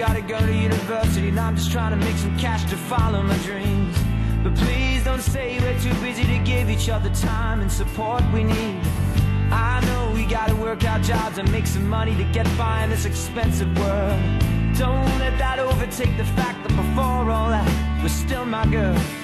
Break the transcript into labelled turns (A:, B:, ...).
A: gotta go to university, and I'm just trying to make some cash to follow my dreams. But please don't say we're too busy to give each other time and support we need. I know we gotta work our jobs and make some money to get by in this expensive world. Don't let that overtake the fact that before all that, we're still my girl.